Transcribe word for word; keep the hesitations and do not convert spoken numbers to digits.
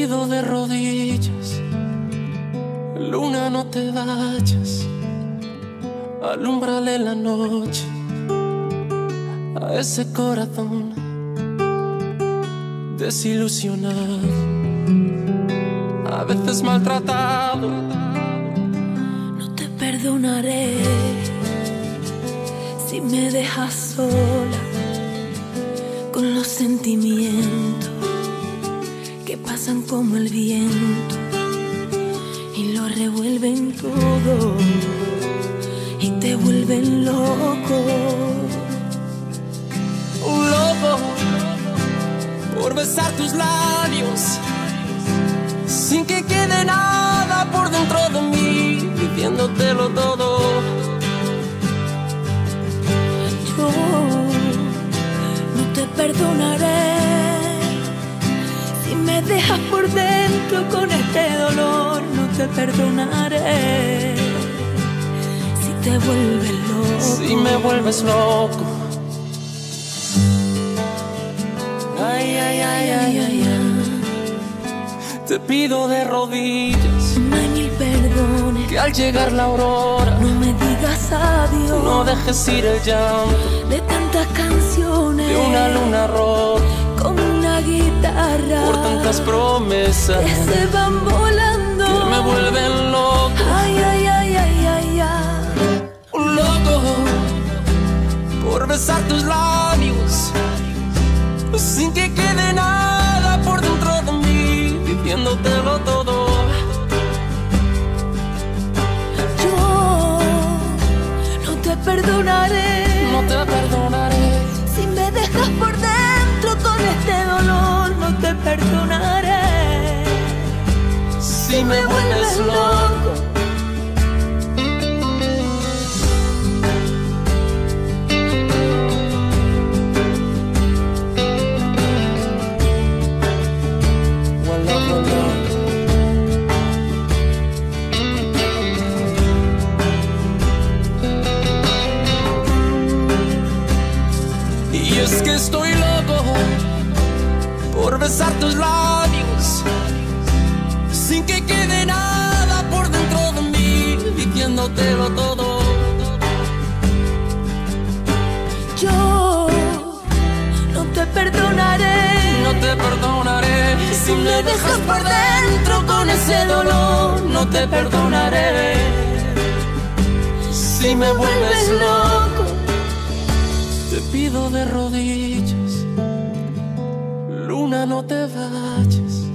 pido de rodillas, luna, no te vayas, alúmbrale la noche a ese corazón desilusionado, a veces maltratado. No te perdonaré si me dejas sola con los sentimientos que pasan como el viento y lo revuelven todo y te vuelven loco. Un loco por besar tus labios sin que quede nada por dentro de mí, pidiéndotelo todo. Yo no te perdonaré si me dejas por dentro con este dolor. No te perdonaré si te vuelves loco. Si me vuelves loco. Ay, ay, ay, ay, ay, ay. Te pido de rodillas, No hay mil perdones, que al llegar la aurora no me digas adiós. no dejes ir el llanto De tantas canciones, de una luna rota con una guitarra, por tantas promesas que se van volando, que me vuelven loco. Ay, ay, ay, ay, ay, ay. Un loco por besar tus labios sin que quede nada por dentro de mí, pidiéndotelo todo. Yo no te perdonaré, No te perdonaré si me dejas por dentro con este dolor. No te perdonaré si me vuelves loco. Y es que estoy loco por besar tus labios sin que quede nada por dentro de mí, diciéndotelo todo. Yo no te perdonaré, No te perdonaré si me dejas por dentro con ese dolor. No te perdonaré si me vuelves loco. Te pido de rodillas, luna, no te vayas,